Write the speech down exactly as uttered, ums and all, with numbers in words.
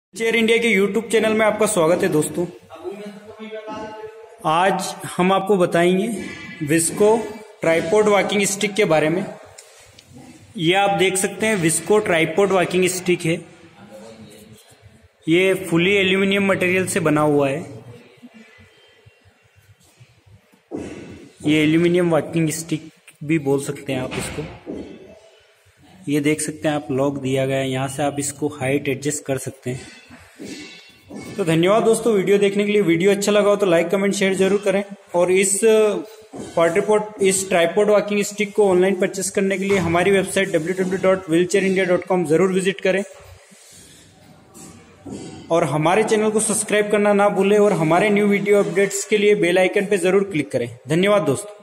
Wheelchair India के YouTube channel में आपका स्वागत है दोस्तों। आज हम आपको बताएंगे विस्को ट्राइपॉड वॉकिंग स्टिक के बारे में। ये आप देख सकते हैं विस्को ट्राइपॉड वॉकिंग स्टिक है। ये फुली एल्यूमिनियम मटेरियल से बना हुआ है। ये एल्यूमिनियम वॉकिंग स्टिक भी बोल सकते हैं आप इसको। ये देख सकते हैं आप लॉक दिया गया है, यहाँ से आप इसको हाइट एडजस्ट कर सकते हैं। तो धन्यवाद दोस्तों वीडियो देखने के लिए। वीडियो अच्छा लगा हो तो लाइक कमेंट शेयर जरूर करें और इस क्वाड्रीपॉड इस ट्राइपॉड वॉकिंग स्टिक को ऑनलाइन परचेस करने के लिए हमारी website W W W dot wheelchair India dot com जरूर विजिट करें और हमारे चैनल को सब्सक्राइब करना ना भूलें और हमारे न्यू वीडियो अपडेट्स के लिए बेल आइकन पे जरूर क्लिक करें। धन्यवाद दोस्तों।